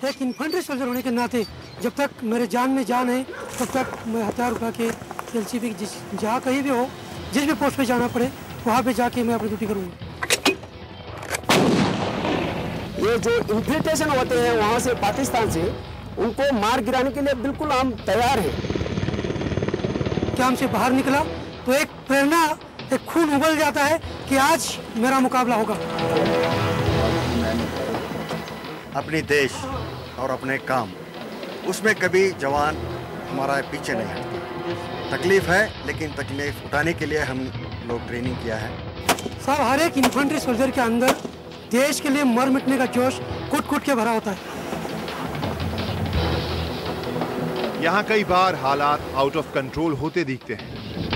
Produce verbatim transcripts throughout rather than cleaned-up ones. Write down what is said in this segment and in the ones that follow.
एक infantry soldier होने के नाते जब तक मेरे जान में जान है तब तक मैं हथियार उठा के एलसीबी जिस जहाँ कहीं भी हो, जिस भी पोस्ट पे जाना पड़े वहाँ पे जाके मैं अपनी ड्यूटी करूँगा। ये जो इन्फिल्ट्रेशन होते हैं वहाँ से पाकिस्तान से, उनको मार गिराने के लिए बिल्कुल हम तैयार हैं। कैंप से बाहर निकला तो एक प्रेरणा, एक खून उबल जाता है कि आज मेरा मुकाबला होगा। अपनी देश और अपने काम, उसमें कभी जवान हमारा पीछे नहीं हटता। तकलीफ है लेकिन तकलीफ उठाने के लिए हम लोग ट्रेनिंग किया है। साहब, हर एक इन्फेंट्री सोल्जर के अंदर देश के लिए मर मिटने का जोश कुट कुट के भरा होता है। यहाँ कई बार हालात आउट ऑफ कंट्रोल होते दिखते हैं,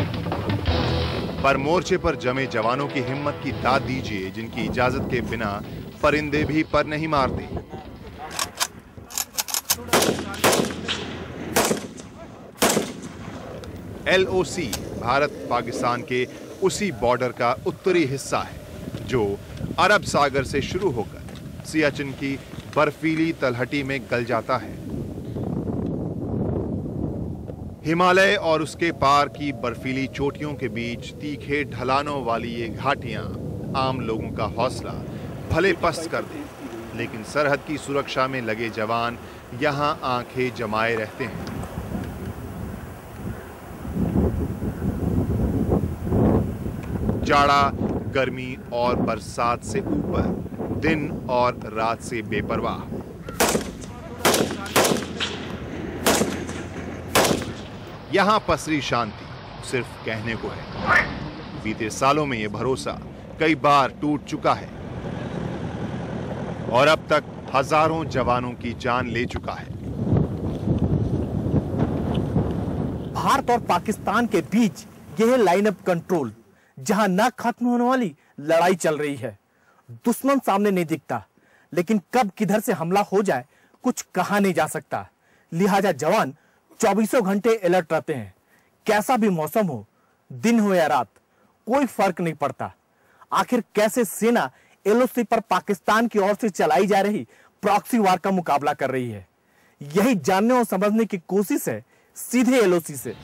पर मोर्चे पर जमे जवानों की हिम्मत की दाद दीजिए, जिनकी इजाजत के बिना परिंदे भी पर नहीं मारते। L O C Bharat Pakistan के उसी बॉर्डर का उत्तरी हिस्सा है जो अरब सागर से शुरू होकर सियाचिन की बर्फीली तलहटी में गल जाता है। हिमालय और उसके पार की बर्फीली चोटियों के बीच तीखे ढलानों वाली ये घाटियां आम लोगों का हौसला भले पस्त कर दें, लेकिन सरहद की सुरक्षा में लगे जवान यहां आंखें जमाए रहते हैं। जाड़ा, गर्मी और बरसात से ऊपर, दिन और रात से बेपरवाह। यहां पसरी शांति सिर्फ कहने को है। बीते सालों में यह भरोसा कई बार टूट चुका है और अब तक हजारों जवानों की जान ले चुका है। भारत और पाकिस्तान के बीच यह है लाइन अप कंट्रोल, जहां ना खत्म होने वाली लड़ाई चल रही है। दुश्मन सामने नहीं दिखता, लेकिन कब किधर से हमला हो जाए कुछ कहा नहीं जा सकता। लिहाजा जवान चौबीसों घंटे अलर्ट रहते हैं। कैसा भी मौसम हो, दिन हो या रात, कोई फर्क नहीं पड़ता। आखिर कैसे सेना एल ओ सी पर पाकिस्तान की ओर से चलाई जा रही प्रॉक्सी वार का मुकाबला कर रही है, यही जानने और समझने की कोशिश है सीधे एल ओ सी से।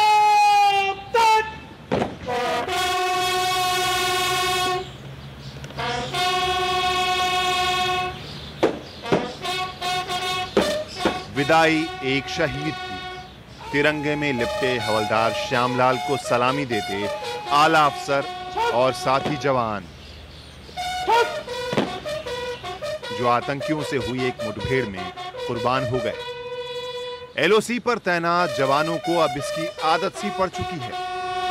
विदाई एक शहीद की। तिरंगे में लिपटे हवलदार श्यामलाल को सलामी देते आला अफसर और साथी जवान, जो आतंकियों से हुई एक मुठभेड़ में कुर्बान हो गए। एल ओ सी पर तैनात जवानों को अब इसकी आदत सी पड़ चुकी है।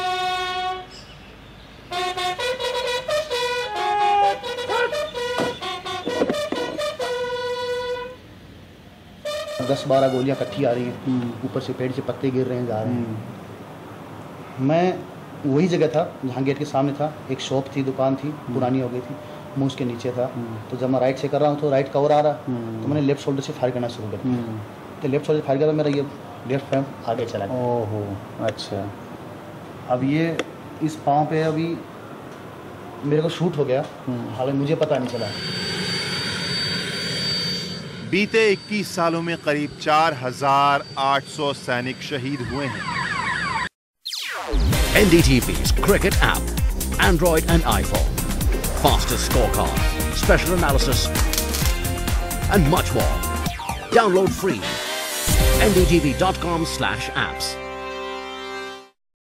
दस बारह गोलियां इकट्ठी आ रही हैं, ऊपर से पेड़ से पत्ते गिर रहे हैं, जा रहे हैं। मैं वही जगह था जहाँ गेट के सामने था। एक शॉप थी, दुकान थी, पुरानी हो गई थी, मैं उसके नीचे था। तो जब मैं राइट से कर रहा हूँ तो राइट कवर आ रहा, तो मैंने लेफ्ट शोल्डर से फायर करना शुरू कर दिया। तो लेफ्ट शोल्डर फायर किया तो मेरा ये लेफ्ट पैर आगे चला गया। ओहो, अच्छा। अब ये इस पाँव पे अभी मेरे को शूट हो गया, हालांकि मुझे पता नहीं चला। बीते इक्कीस सालों में करीब चार हजार आठ सौ सैनिक शहीद हुए हैं। N D T V's cricket app, Android and iPhone, fastest scorecard, special analysis, and much more. Download free. N D T V dot com slash apps.